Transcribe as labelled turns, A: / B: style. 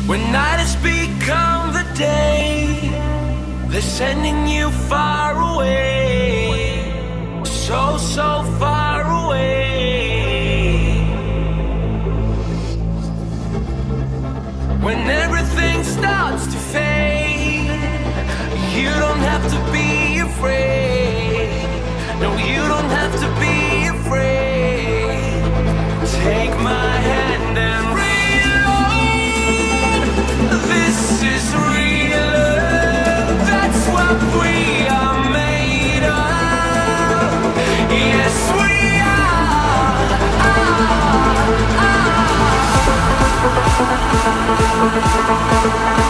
A: When night has become the day, they're sending you far away, so, so far away. When everything starts to fade, you don't have to be afraid. No, you don't have to be afraid. Take my hand and this is real love, that's what we are made of. Yes, we are.